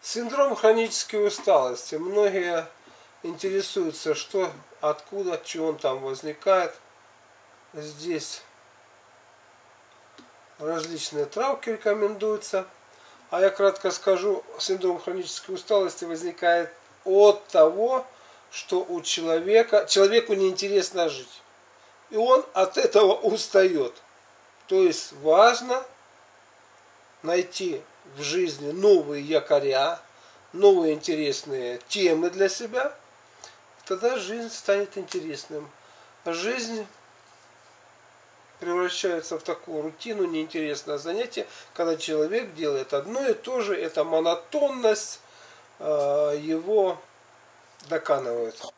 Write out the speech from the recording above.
Синдром хронической усталости. Многие интересуются, что, откуда, чего он там возникает. Здесь различные травки рекомендуются. А я кратко скажу, синдром хронической усталости возникает от того, что у человеку неинтересно жить. И он от этого устает. То есть важно найти в жизни новые якоря, новые интересные темы для себя. Тогда жизнь станет интересным. Жизнь превращается в такую рутину, неинтересное занятие, когда человек делает одно и то же, эта монотонность его доканывает.